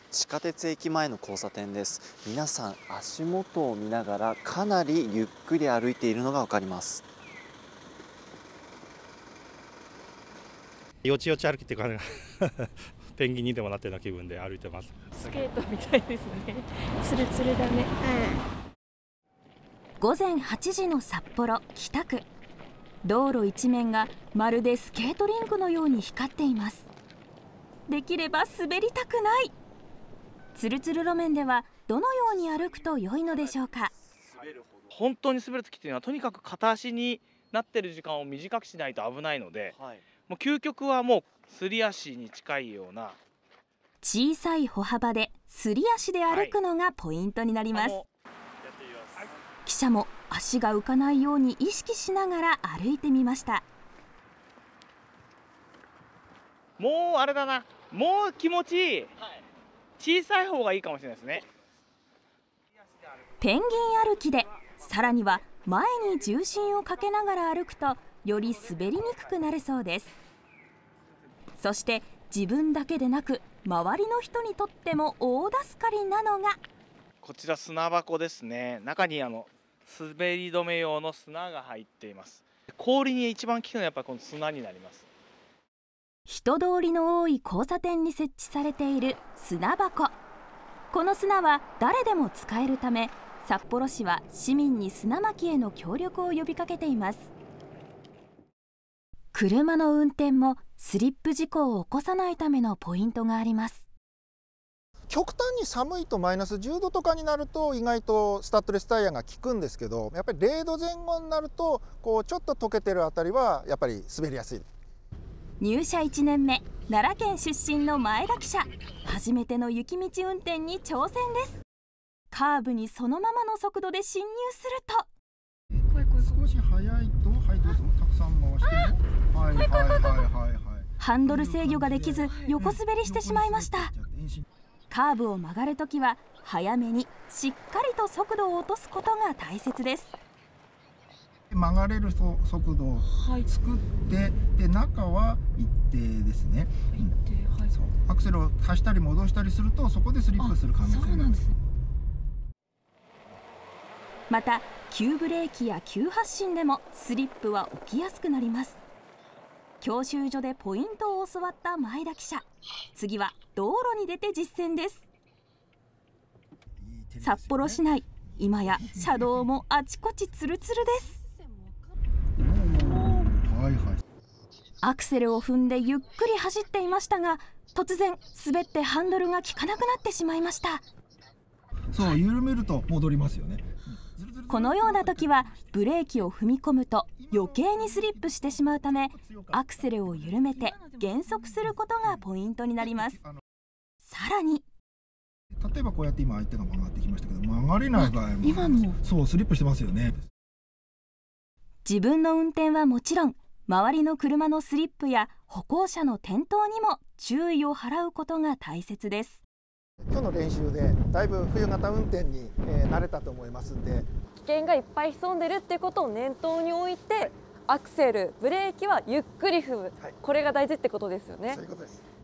地下鉄駅前の交差点です。皆さん足元を見ながらかなりゆっくり歩いているのがわかります。 よちよち歩きっていうかペンギンにでもなってるような気分で歩いてます。 スケートみたいですね。ツルツルだね。 午前8時の札幌北区。道路一面がまるでスケートリンクのように光っています。できれば滑りたくない。ツルツル路面ではどのように歩くと良いのでしょうか。 本当に滑るときっていうのはとにかく片足になってる時間を短くしないと危ないので、もう究極はもうすり足に近いような小さい歩幅ですり足で歩くのがポイントになります。記者も足が浮かないように意識しながら歩いてみました。 もうあれだな、もう気持ちいい、小さい方がいいかもしれないですね。 ペンギン歩きで、さらには前に重心をかけながら歩くとより滑りにくくなるそうです。そして自分だけでなく周りの人にとっても大助かりなのがこちら砂箱ですね。中に滑り止め用の砂が入っています。氷に一番効くのはやっぱりこの砂になります。 人通りの多い交差点に設置されている砂箱。この砂は誰でも使えるため、札幌市は市民に砂まきへの協力を呼びかけています。車の運転もスリップ事故を起こさないためのポイントがあります。 極端に寒いとマイナス10度とかになると意外とスタッドレスタイヤが効くんですけど、やっぱり0度前後になるとちょっと溶けてるあたりはやっぱり滑りやすい。 入社1年目、奈良県出身の前田記者。初めての雪道運転に挑戦です。カーブにそのままの速度で進入すると少し速いと、はいどうぞ、たくさん回してハンドル制御ができず横滑りしてしまいました。カーブを曲がるときは早めにしっかりと速度を落とすことが大切です。 曲がれる速度を作って、で中は一定ですね。アクセルを足したり戻したりするとそこでスリップする可能性があります。 また急ブレーキや急発進でもスリップは起きやすくなります。教習所でポイントを教わった前田記者。次は道路に出て実践です。札幌市内、今や車道もあちこちツルツルです。アクセルを踏んでゆっくり走っていましたが、突然滑ってハンドルが効かなくなってしまいました。 そう、緩めると戻りますよね。 このような時はブレーキを踏み込むと余計にスリップしてしまうため、アクセルを緩めて減速することがポイントになります。さらに例えばこうやって今相手が曲がってきましたけど、曲がれない場合もそうスリップしてますよね。 自分の運転はもちろん、周りの車のスリップや歩行者の転倒にも注意を払うことが大切です。 今日の練習でだいぶ冬型運転に慣れたと思いますんで、 危険がいっぱい潜んでるってことを念頭に置いて、アクセル、ブレーキはゆっくり踏む、これが大事ってことですよね。 そういうことです。